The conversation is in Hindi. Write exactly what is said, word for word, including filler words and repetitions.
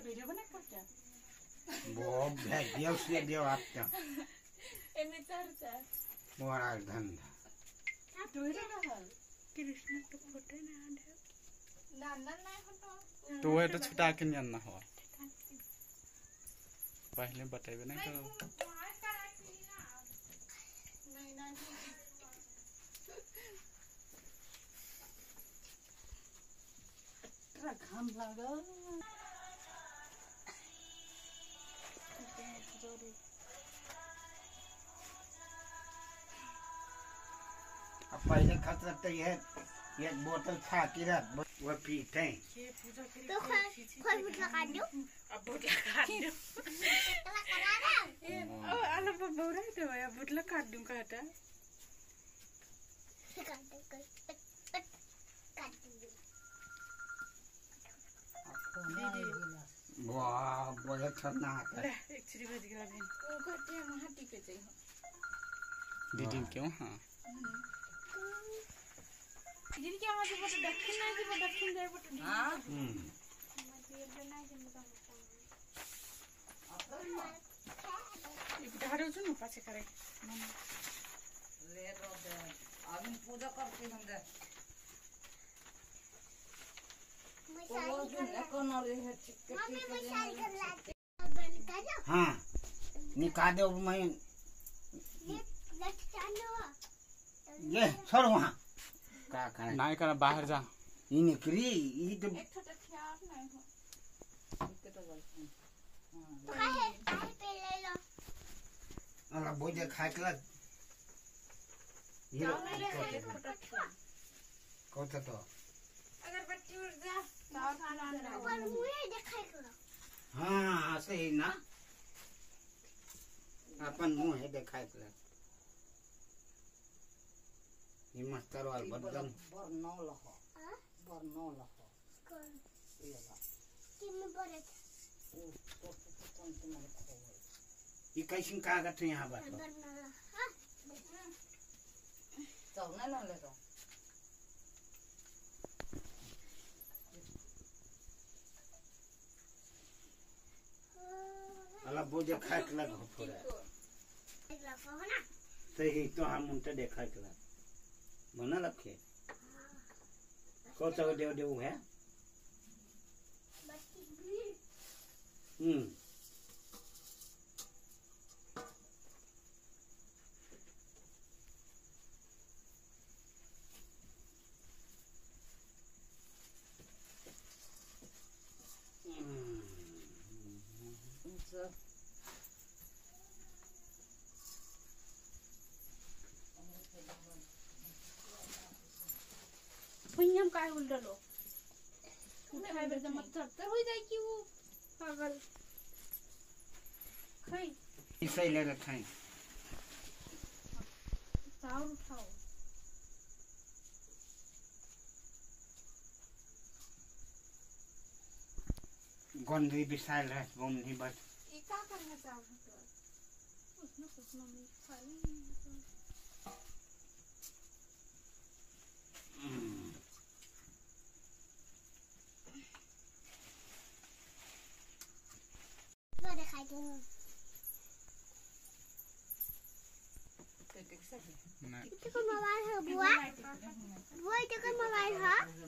वीडियो बना करते वो भेजियो से दियो आपका एमे चर्चा मोरा धंधा तो रे रहल कृष्ण तो फोटो ना आंधे नाना ना फोटो तो वो तो छुटा के नहीं आना हो पहले बताइए ना करो नहीं ना ट्रक हम लागल अब पहले खतरा तो ये ये बोतल था कि रात वो पीते हैं तो खोल बुट लगा दो अब बुट लगा दो लगा रहा ओ आलो बबौरा तो या बुट लगा दूं कहता काट दो काट दो वाह बोले छना ले एक चिड़ी बज गया बहन ओ कहते हम हाथी पे जाई दीदी क्यों हां दीदी क्या आज फोटो दक्षिण ना जी दक्षिण जाए फोटो हां हम ये बना के मुका ये धारो सुन पाछे करे ले रो दे अभी पूजा करते हम दे हाँ निकाल दो मैं ये छोड़ वहाँ क्या करना नहीं करना बाहर जा ये निकली ये तो एक छोटा ख्याल नहीं हो तो काहे काहे पे ले लो अरे बोझे खा के लग ये कौन सा तो अगरबत्ती उड़ जा पर मुझे दिखाई करो हाँ सही ना अपन मुंह है दिखाई करो ये मस्तर वाल बदन बरनो लहो बरनो लहो कौन ये ला किम बरे ओ तो तो तुम्हारे को ये कैसे कागज है यहाँ बात बरना हां चलना ना ले तो अल्लाह बोझे खा के लग हो थोड़ा एक लगा हो ना सही तो हम उनसे देखा के लग बना रखे कौन सा देव देव है हम्म भैया काय बोल रहे लो उठाए बेटा मत चढ़ते हो जाए कि वो पागल खाई इसे ले रखा है तार उठाओ गंदी विशाल है वो नहीं बस ये क्या करना चाहते हो उसने कुछ ना नहीं खाई नहीं itu kan mobil ha buah buah itu kan mobil ha